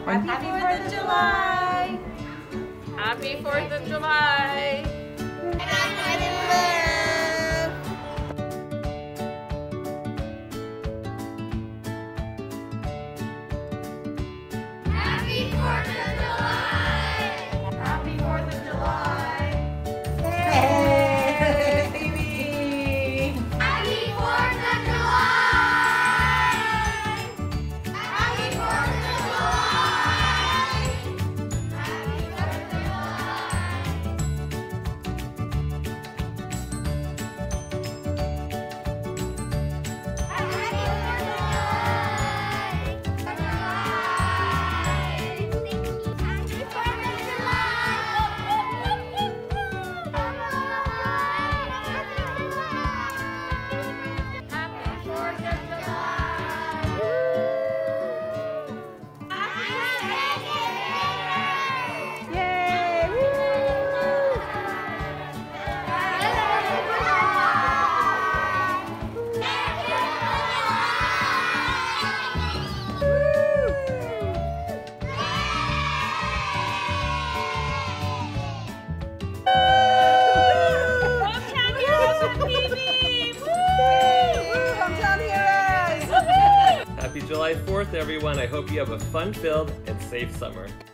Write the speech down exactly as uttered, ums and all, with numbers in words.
Happy, Happy fourth of July! Happy fourth of July! Happy fourth of July! Happy fourth of July! Hey, baby! Happy fourth of July! Happy fourth of July! Happy fourth of Happy July fourth, everyone. I hope you have a fun-filled and safe summer.